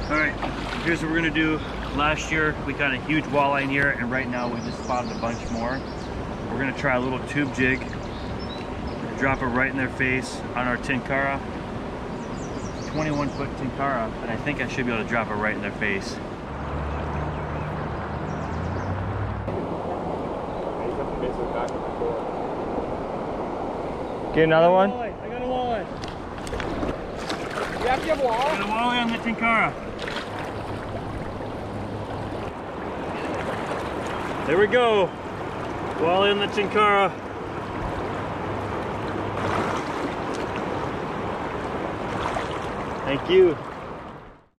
All right, here's what we're gonna do. Last year we got a huge walleye in here, and right now we just spotted a bunch more. We're gonna try a little tube jig. Drop it right in their face on our Tenkara. 21-foot Tenkara, and I think I should be able to drop it right in their face. Get another one? I got a walleye. You have to have a walleye? Got a walleye on the Tenkara. There we go. Walleye on the Tenkara. Thank you.